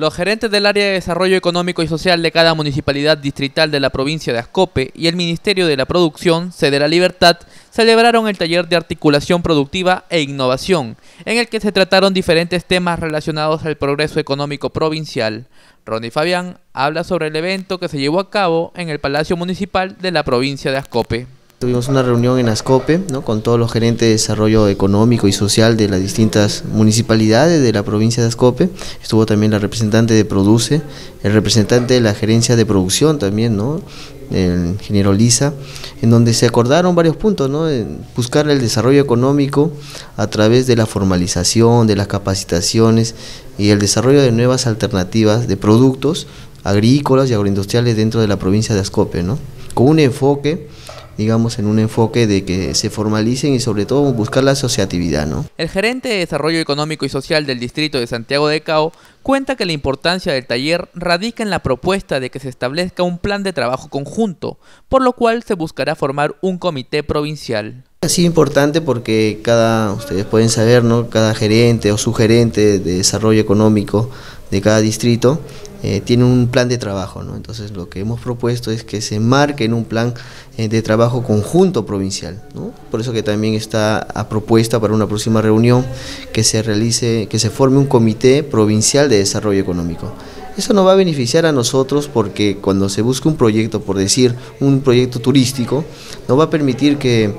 Los gerentes del área de desarrollo económico y social de cada municipalidad distrital de la provincia de Ascope y el Ministerio de la Producción, sede La Libertad, celebraron el taller de articulación productiva e innovación, en el que se trataron diferentes temas relacionados al progreso económico provincial. Ronnie Fabián habla sobre el evento que se llevó a cabo en el Palacio Municipal de la provincia de Ascope. Tuvimos una reunión en Ascope, ¿no?, con todos los gerentes de desarrollo económico y social de las distintas municipalidades de la provincia de Ascope. Estuvo también la representante de Produce, el representante de la gerencia de producción también, ¿no?, el ingeniero Lisa, en donde se acordaron varios puntos, ¿no?, en buscar el desarrollo económico a través de la formalización, de las capacitaciones y el desarrollo de nuevas alternativas de productos agrícolas y agroindustriales dentro de la provincia de Ascope, ¿no?, con un enfoque, digamos, en un enfoque de que se formalicen y sobre todo buscar la asociatividad, ¿no? El gerente de Desarrollo Económico y Social del distrito de Santiago de Cao cuenta que la importancia del taller radica en la propuesta de que se establezca un plan de trabajo conjunto, por lo cual se buscará formar un comité provincial. Ha sido importante porque ustedes pueden saber, ¿no?, cada gerente o subgerente de desarrollo económico de cada distrito tiene un plan de trabajo, ¿no? Entonces lo que hemos propuesto es que se marque en un plan de trabajo conjunto provincial, ¿no? Por eso que también está a propuesta para una próxima reunión que se forme un comité provincial de desarrollo económico. Eso nos va a beneficiar a nosotros porque cuando se busca un proyecto, por decir, un proyecto turístico, nos va a permitir que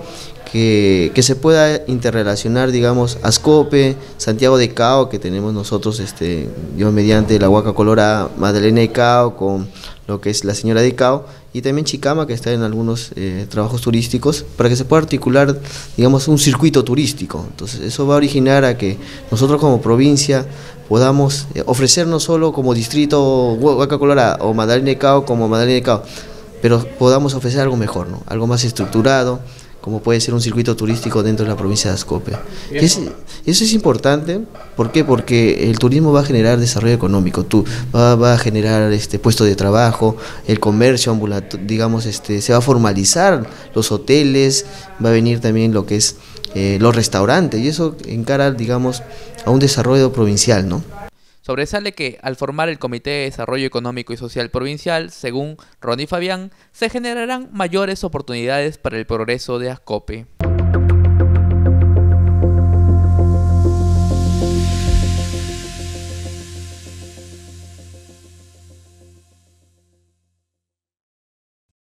se pueda interrelacionar, digamos, Ascope, Santiago de Cao, que tenemos nosotros, Dios mediante, la Huaca Colorada, Madalena de Cao, con lo que es la Señora de Cao, y también Chicama, que está en algunos trabajos turísticos, para que se pueda articular, digamos, un circuito turístico. Entonces eso va a originar a que nosotros como provincia podamos ofrecer no solo como distrito Huaca Colorada o Madalena de Cao como Madalena de Cao, pero podamos ofrecer algo mejor, ¿no?, algo más estructurado, como puede ser un circuito turístico dentro de la provincia de Ascope. Eso es importante. ¿Por qué? Porque el turismo va a generar desarrollo económico, va a generar puestos de trabajo, el comercio ambulatorio, digamos, se va a formalizar los hoteles, va a venir también lo que es los restaurantes, y eso encara, digamos, a un desarrollo provincial, ¿no? Sobresale que, al formar el Comité de Desarrollo Económico y Social Provincial, según Ronnie Fabián, se generarán mayores oportunidades para el progreso de Ascope.